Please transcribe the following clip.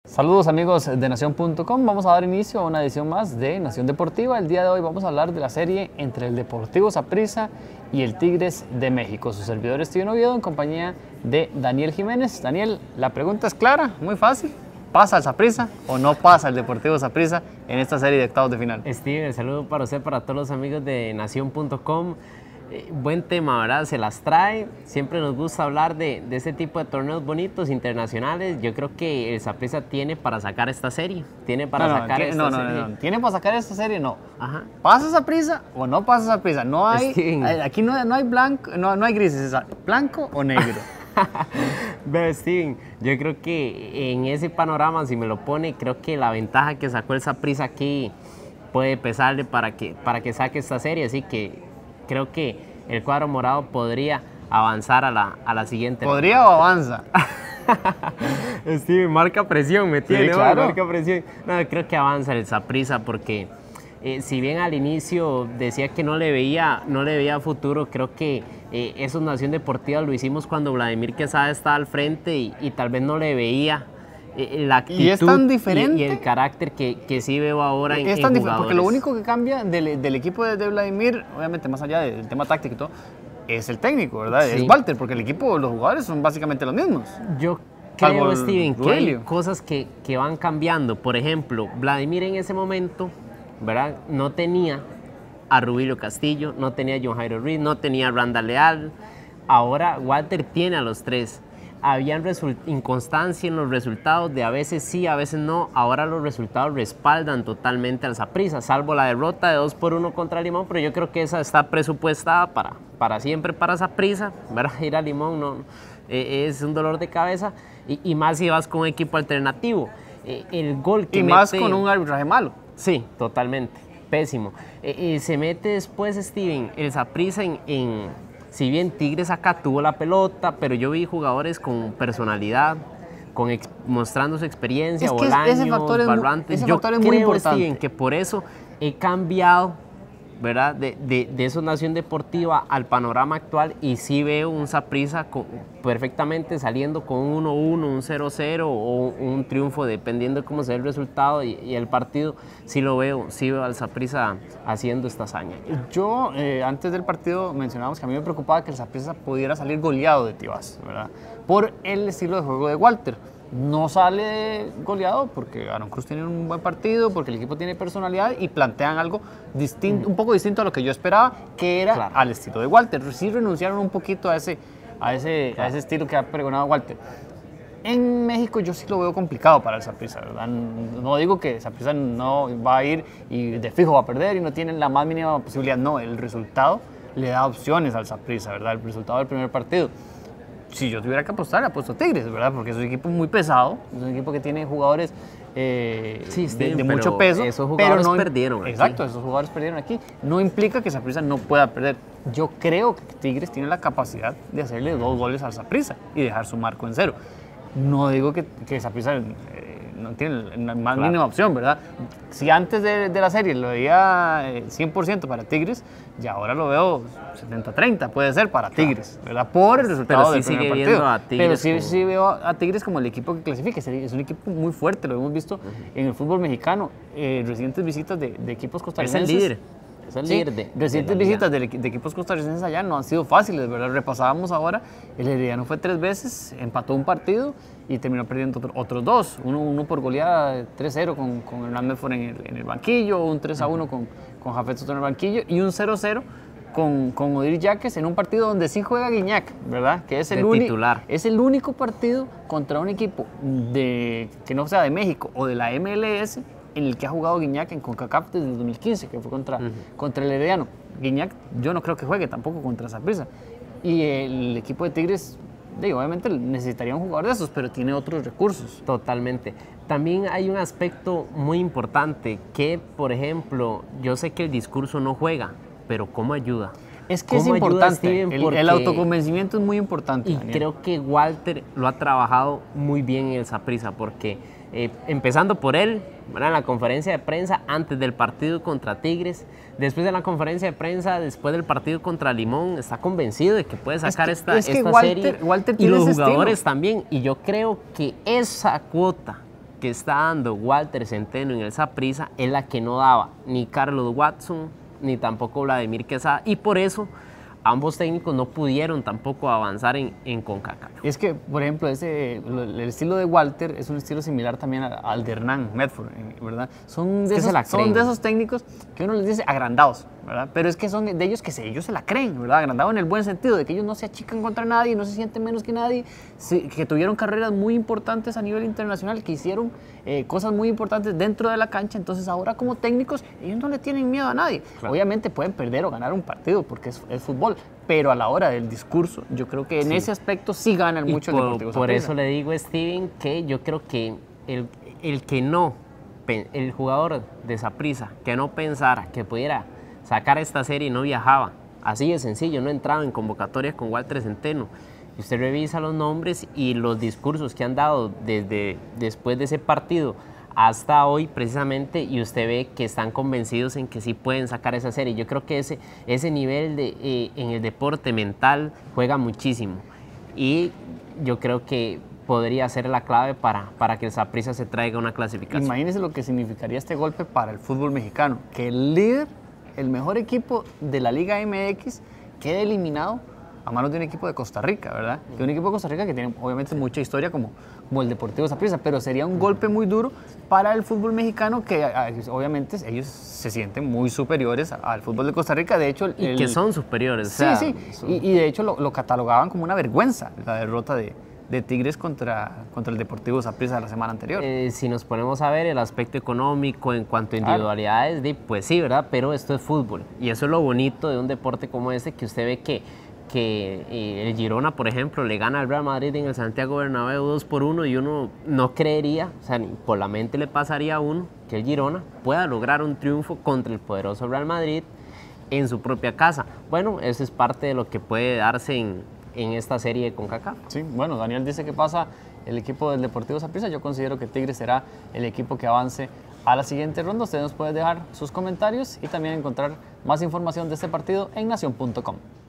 Saludos amigos de Nación.com, vamos a dar inicio a una edición más de Nación Deportiva. El día de hoy vamos a hablar de la serie entre el Deportivo Saprissa y el Tigres de México. Su servidor Steven Oviedo en compañía de Daniel Jiménez. Daniel, la pregunta es clara, muy fácil. ¿Pasa el Saprissa o no pasa el Deportivo Saprissa en esta serie de octavos de final? Steven, el saludo para usted, para todos los amigos de Nación.com. Buen tema, ¿verdad? Se las trae. Siempre nos gusta hablar de este tipo de torneos bonitos, internacionales. Yo creo que el Saprissa tiene para sacar esta serie. Tiene para sacar esta serie. No. ¿Tiene para sacar esta serie? No. Ajá. ¿Pasa Saprissa o no pasa Saprissa? No hay, aquí no hay blanco, no hay grises, es blanco o negro. Pero Steven, yo creo que en ese panorama, si me lo pone, creo que la ventaja que sacó el Saprissa aquí puede pesarle para que saque esta serie. Así que creo que el cuadro morado podría avanzar a la siguiente. ¿Podría o avanza? Steven, marca presión, me tiene, sí, claro. Marca presión. No, creo que avanza el Saprissa porque si bien al inicio decía que no le veía futuro, creo que eso en Nación Deportiva lo hicimos cuando Vladimir Quesada estaba al frente y tal vez no le veía la actitud y es tan diferente y el carácter que sí veo ahora en tan jugadores. Porque lo único que cambia del equipo de Vladimir, obviamente más allá del tema táctico y todo, es el técnico, ¿verdad? Sí. Es Walter, porque el equipo, los jugadores son básicamente los mismos. Yo creo, Steven, que hay cosas que van cambiando. Por ejemplo, Vladimir en ese momento, ¿verdad? No tenía a Rubilio Castillo, no tenía a John Jairo Ruiz, no tenía a Randall Leal. Ahora Walter tiene a los tres. Habían inconstancia en los resultados, de a veces sí, a veces no. Ahora los resultados respaldan totalmente al Saprissa, salvo la derrota de 2-1 contra Limón, pero yo creo que esa está presupuestada para siempre para Saprissa, ¿verdad? Ir a Limón no, es un dolor de cabeza, y más si vas con un equipo alternativo. El gol que mete, más con un arbitraje malo. Sí, totalmente, pésimo. Se mete después, Steven, el Saprissa si bien Tigres acá tuvo la pelota, pero yo vi jugadores con personalidad, mostrando su experiencia, Bolaños, Barrantes. Yo creo, Steven, que por eso he cambiado, ¿verdad? De eso Nación Deportiva al panorama actual, y sí veo un Saprissa perfectamente saliendo con un 1-1, un 0-0 o un triunfo, dependiendo de cómo sea el resultado y el partido. Sí veo al Saprissa haciendo esta hazaña. Yo, antes del partido, mencionábamos que a mí me preocupaba que el Saprissa pudiera salir goleado de Tibás, ¿verdad? Por el estilo de juego de Walter. No sale goleado porque Aaron Cruz tiene un buen partido, porque el equipo tiene personalidad y plantean algo distinto, un poco distinto a lo que yo esperaba, que era al estilo de Walter. Sí renunciaron un poquito a ese estilo que ha pregonado Walter. En México yo sí lo veo complicado para el Saprissa, ¿verdad? No digo que Saprissa no va a ir y de fijo va a perder y no tienen la más mínima posibilidad. No, el resultado le da opciones al Saprissa, ¿verdad? El resultado del primer partido. Si yo tuviera que apostar, apuesto a Tigres, ¿verdad? Porque es un equipo muy pesado, es un equipo que tiene jugadores de mucho peso. Esos jugadores perdieron aquí. Exacto, esos jugadores perdieron aquí. No implica que Saprissa no pueda perder. Yo creo que Tigres tiene la capacidad de hacerle 2 goles al Saprissa y dejar su marco en 0. No digo que Saprissa no tiene la más mínima opción, ¿verdad? Si antes de la serie lo veía 100% para Tigres, ya ahora lo veo 70-30, puede ser para Tigres, ¿verdad? Por el resultado del primer partido. Pero sí veo a Tigres como el equipo que clasifica. Es un equipo muy fuerte, lo hemos visto en el fútbol mexicano. Recientes visitas de equipos costarricenses. Es el líder. Es el líder recientes visitas de equipos costarricenses allá no han sido fáciles, ¿verdad? Repasábamos ahora, el Herediano fue 3 veces, empató un partido y terminó perdiendo otros 2. Uno por goleada 3-0 con Hernán Medford en el banquillo, un 3-1 con Jafet Soto en el banquillo y un 0-0 con Odir Yaques en un partido donde sí juega Guiñac, ¿verdad? Que es el titular. Es el único partido contra un equipo que no sea de México o de la MLS en el que ha jugado Guiñac en CONCACAF desde el 2015, que fue contra el Herediano. Guiñac yo no creo que juegue tampoco contra Saprissa. Y el equipo de Tigres, obviamente necesitaría un jugador de esos, pero tiene otros recursos. Totalmente. También hay un aspecto muy importante que, por ejemplo, yo sé que el discurso no juega, pero ¿cómo ayuda? Es que es importante, el autoconvencimiento es muy importante. Y Daniel, creo que Walter lo ha trabajado muy bien en el Saprissa, porque empezando por él, ¿verdad? En la conferencia de prensa antes del partido contra Tigres, después de la conferencia de prensa, después del partido contra Limón, está convencido de que puede sacar esta serie. Walter y los jugadores también. Y yo creo que esa cuota que está dando Walter Centeno en el Saprissa es la que no daba ni Carlos Watson ni tampoco Vladimir Quesada, y por eso ambos técnicos no pudieron tampoco avanzar en CONCACAF. Es que, por ejemplo, el estilo de Walter es un estilo similar también al de Hernán Medford, ¿verdad? Son de esos técnicos que uno les dice agrandados, ¿verdad? Pero es que son de ellos que ellos se la creen, ¿verdad? Agrandados en el buen sentido, de que ellos no se achican contra nadie, no se sienten menos que nadie, que tuvieron carreras muy importantes a nivel internacional, que hicieron cosas muy importantes dentro de la cancha. Entonces ahora como técnicos ellos no le tienen miedo a nadie. Claro. Obviamente pueden perder o ganar un partido porque es fútbol, pero a la hora del discurso yo creo que en ese aspecto sí ganan mucho el Deportivo Saprissa. Por eso le digo, Steven, que yo creo que el jugador de Saprissa que no pensara que pudiera sacar esta serie y no viajaba, así de sencillo, no entraba en convocatorias con Walter Centeno. Y usted revisa los nombres y los discursos que han dado después de ese partido hasta hoy precisamente, y usted ve que están convencidos en que sí pueden sacar esa serie. Yo creo que ese nivel en el deporte mental juega muchísimo, y yo creo que podría ser la clave para que el Saprissa se traiga una clasificación. Imagínese lo que significaría este golpe para el fútbol mexicano, que el líder, el mejor equipo de la Liga MX, quede eliminado a manos de un equipo de Costa Rica, ¿verdad? Que un equipo de Costa Rica que tiene obviamente mucha historia como el Deportivo Saprissa, pero sería un golpe muy duro para el fútbol mexicano, que obviamente ellos se sienten muy superiores al fútbol de Costa Rica. De hecho, que son superiores. Sí, o sea, sí. Y de hecho lo catalogaban como una vergüenza la derrota de Tigres contra el Deportivo Saprissa la semana anterior. Si nos ponemos a ver el aspecto económico en cuanto a individualidades, pues sí, ¿verdad? Pero esto es fútbol, y eso es lo bonito de un deporte como este, que usted ve que el Girona, por ejemplo, le gana al Real Madrid en el Santiago Bernabéu 2-1, y uno no creería, o sea, ni por la mente le pasaría a uno que el Girona pueda lograr un triunfo contra el poderoso Real Madrid en su propia casa. Bueno, eso es parte de lo que puede darse en esta serie de CONCACAF. Sí, bueno, Daniel dice que pasa el equipo del Deportivo Saprissa. Yo considero que Tigres será el equipo que avance a la siguiente ronda. Ustedes nos pueden dejar sus comentarios y también encontrar más información de este partido en nacion.com.